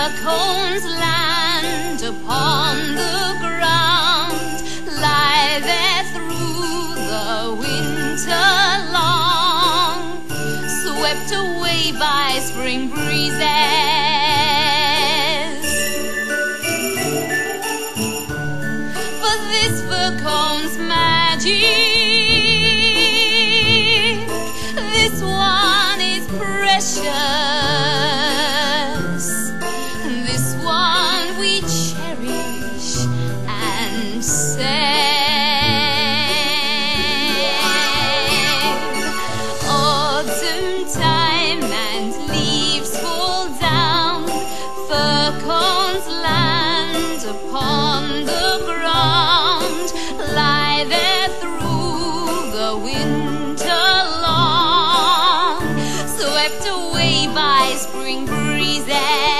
Fircone's land upon the ground, lie there through the winter long, swept away by spring breezes. But this Fircone's magic, this one is precious, this one we cherish and save. Autumn time and leaves fall down, Fircone's land upon the ground, lie there through the winter long, swept away by spring breezes.